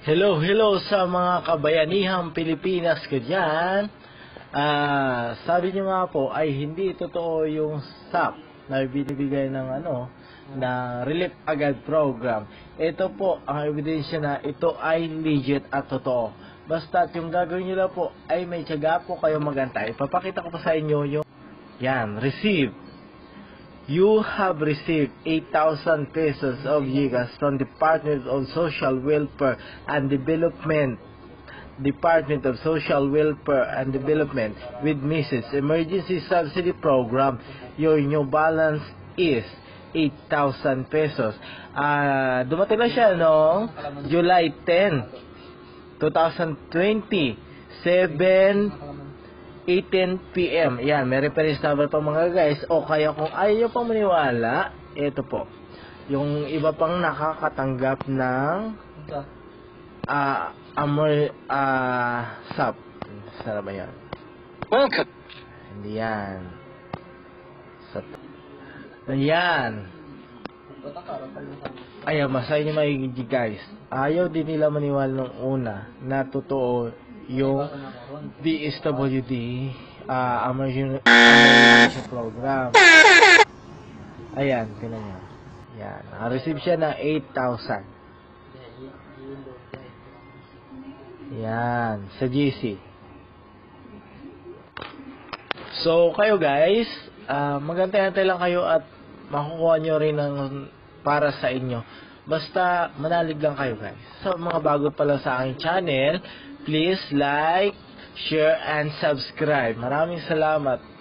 Hello, hello sa mga kabayanihang Pilipinas ka dyan. Sabi niyo nga po ay hindi totoo yung SAP na binibigay ng na Relief Agad program. Ito po ang ebidensya na ito ay legit at totoo. Basta yung gagawin niyo lang po ay may tiyaga po kayo magantay. Papakita ko po sa inyo yung receive. You have received 8,000 pesos of GCash from Department of Social Welfare and Development. Department of Social Welfare and Development with Mrs. Emergency Subsidy Program. Your new balance is 8,000 pesos. Dumating na siya noong July 10, 2020, 18 PM. Yan, may reference number pa mga guys. O kaya kung ayaw nyo pang maniwala, ito po. Yung iba pang nakakatanggap ng SAP. Sana ba yan? Welcome. Hindi yan. Ayan. Ayan, masahin nyo maigigi guys. Ayaw din nila maniwala nung una na totoo yung DSWD emergency program. Ayan, tinan nyo. Yan, receive siya ng 8,000. Yan, sa GC. So, kayo guys, magantay-antay lang kayo at makukuha nyo rin ng para sa inyo. Basta, manalig lang kayo guys. So, mga bago pa lang sa aking channel, please like, share, and subscribe. Maraming salamat.